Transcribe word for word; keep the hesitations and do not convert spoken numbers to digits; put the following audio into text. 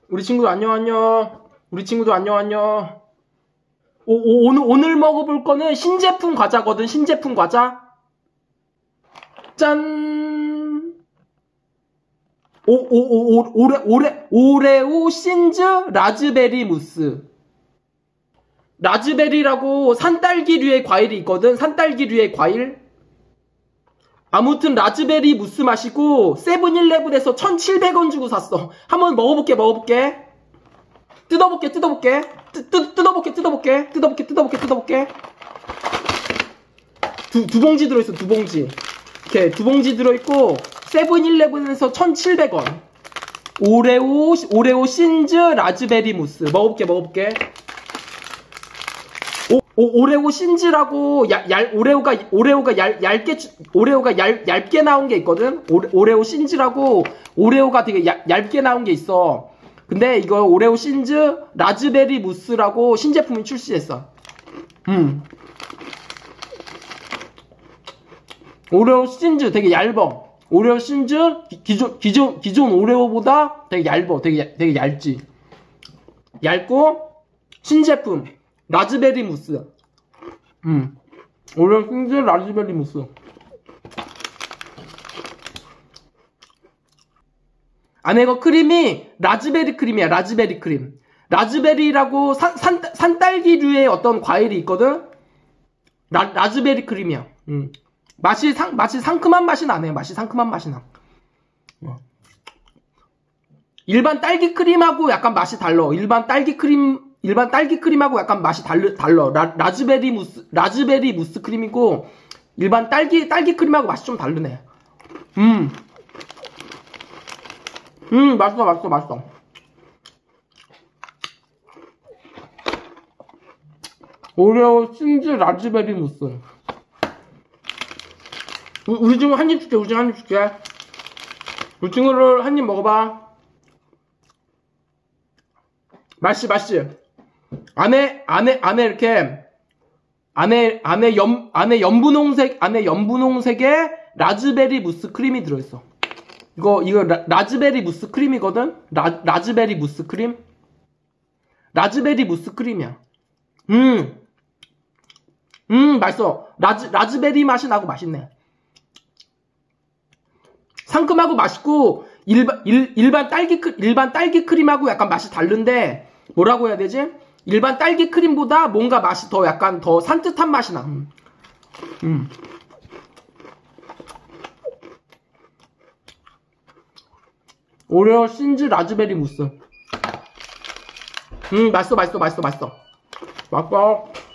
우리 친구들 안녕 안녕. 우리 친구들 안녕 안녕. 오, 오, 오늘 오늘 먹어볼 거는 신제품 과자거든. 신제품 과자. 짠. 오, 오, 오, 오, 오레, 오레, 오레오 신즈 라즈베리 무스. 라즈베리라고 산딸기류의 과일이 있거든. 산딸기류의 과일. 아무튼 라즈베리 무스 마시고 세븐일레븐에서 천칠백 원 주고 샀어. 한번 먹어볼게 먹어볼게. 뜯어볼게 뜯어볼게. 뜯, 뜯, 뜯어볼게 뜯어볼게. 뜯어볼게 뜯어볼게 뜯어볼게. 두, 두 봉지 들어있어. 두 봉지. 이렇게 두 봉지 들어있고 세븐일레븐에서 천칠백 원. 오레오 오레오 신즈 라즈베리 무스. 먹어볼게 먹어볼게. 오, 오, 오레오 신즈라고 야, 얇, 오레오가 오레오가 얇, 얇게 오레오가 얇, 얇게 나온 게 있거든. 오레, 오레오 신즈라고 오레오가 되게 얇, 얇게 나온 게 있어. 근데 이거 오레오 신즈 라즈베리 무스라고 신제품이 출시했어. 음. 오레오 신즈 되게 얇어. 오레오 신즈 기, 기존 기존 기존 오레오보다 되게 얇어. 되게 되게 얇지. 얇고 신제품 라즈베리 무스. 음. 오레오 신즈 라즈베리 무스. 안에 이거 크림이 라즈베리 크림이야. 라즈베리 크림. 라즈베리라고 산, 산, 산딸기류의 어떤 과일이 있거든. 라, 라즈베리 크림이야. 음. 맛이 상, 맛이 상큼한 맛이 나네. 맛이 상큼한 맛이 나. 어. 일반 딸기 크림하고 약간 맛이 달라. 일반 딸기 크림, 일반 딸기 크림하고 약간 맛이 달르, 달라. 라, 라즈베리 무스, 라즈베리 무스 크림이고, 일반 딸기, 딸기 크림하고 맛이 좀 다르네. 음. 음, 맛있어, 맛있어, 맛있어. 오레오 신즈 라즈베리 무스. 우, 우리 친구 한 입 줄게, 우리 친구 한 입 줄게. 우리 친구를 한 입 먹어봐. 맛있지, 맛있지? 안에, 안에, 안에 이렇게, 안에, 안에 염, 안에 연분홍색, 안에 연분홍색에 라즈베리 무스 크림이 들어있어. 이거, 이거, 라, 라즈베리 무스 크림이거든? 라, 라즈베리 무스 크림? 라즈베리 무스 크림이야. 음. 음, 맛있어. 라즈, 라즈베리 맛이 나고 맛있네. 상큼하고 맛있고, 일반, 일, 일반 딸기, 크, 일반 딸기 크림하고 약간 맛이 다른데, 뭐라고 해야 되지? 일반 딸기 크림보다 뭔가 맛이 더 약간 더 산뜻한 맛이 나. 음. 음. 오레오 신즈 라즈베리 무스. 음, 맛있어, 맛있어, 맛있어, 맛있어. 맛있어.